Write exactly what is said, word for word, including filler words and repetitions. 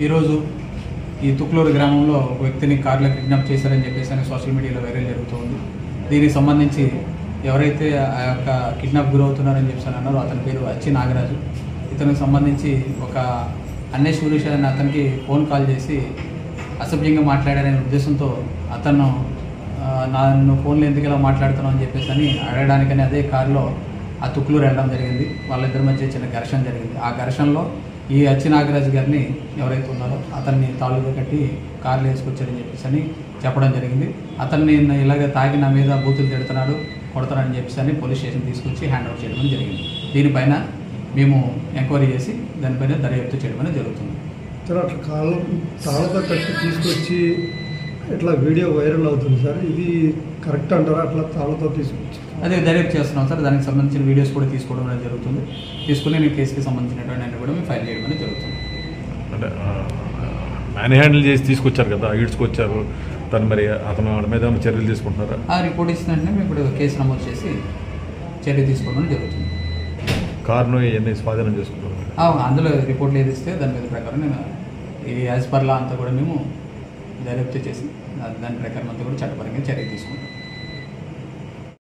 ఈరోజు ఈ తుక్లూరు గ్రామంలో ఒక వ్యక్తిని కార్లో కిడ్నాప్ చేశారని చెప్పేసి అని సోషల్ మీడియాలో వైరల్ జరుగుతుంది. దీనికి సంబంధించి ఎవరైతే ఆ యొక్క కిడ్నాప్ గురవుతున్నారని చెప్పేసి అన్నారో అతని పేరు అచ్చి నాగరాజు. ఇతనికి సంబంధించి ఒక అన్నే శూరీష్ అనే అతనికి ఫోన్ కాల్ చేసి అసభ్యంగా మాట్లాడారనే ఉద్దేశంతో అతను నన్ను ఫోన్లో ఎందుకు ఇలా మాట్లాడుతున్నావు అని చెప్పేసి అని అడగడానికని అదే కారులో ఆ తుక్లూరు వెళ్ళడం జరిగింది. వాళ్ళిద్దరి మధ్య చిన్న ఘర్షణ జరిగింది. ఆ ఘర్షణలో ఈ అచ్చి నాగరాజు గారిని ఎవరైతే ఉన్నారో అతన్ని తాళ్ళుగా కట్టి కార్లు వేసుకొచ్చారని చెప్పేసి అని చెప్పడం జరిగింది. అతన్ని ఇలాగ తాగి నా మీద బూతులు తిడుతున్నాడు, కొడతాడని చెప్పేసి అని పోలీస్ స్టేషన్ తీసుకొచ్చి హ్యాండ్ ఓవర్ చేయడం జరిగింది. దీనిపైన మేము ఎంక్వైరీ చేసి దానిపైన దర్యాప్తు చేయడం జరుగుతుంది. అట్లా కాళ్ళ తాళ్ళతో కట్టి తీసుకొచ్చి ఇట్లా వీడియో వైరల్ అవుతుంది సార్, ఇది కరెక్ట్ అంటారా? అట్లా తాళ్ళతో తీసుకొచ్చి అదే దర్యాప్తు చేస్తున్నాం సార్. దానికి సంబంధించిన వీడియోస్ కూడా తీసుకోవడం అనేది జరుగుతుంది. తీసుకుని నేను కేసుకి సంబంధించినటువంటి అన్ని కూడా మేము ఫైల్ చేయడం అనేది జరుగుతుంది. అంటే మ్యాన్ హ్యాండిల్ చేసి తీసుకొచ్చారు కదా, ఈడ్చుకొచ్చారు తను, మరి అతను వాళ్ళ మీద ఏమైనా చర్యలు తీసుకుంటున్నారా? ఆ రిపోర్ట్ ఇచ్చిన వెంటనే మేము ఇప్పుడు కేసు నమోదు చేసి చర్య తీసుకోవడం జరుగుతుంది. కారును ఇవన్నీ స్వాధీనం చేసుకుంటారు. అందులో రిపోర్ట్లు ఏది ఇస్తే దాని మీద ప్రకారం నేను ఈ యాజ్ పర్ లా అంతా కూడా మేము దర్యాప్తు చేసి దాని ప్రకారం అంతా కూడా చట్టపరంగా చర్య తీసుకుంటాం.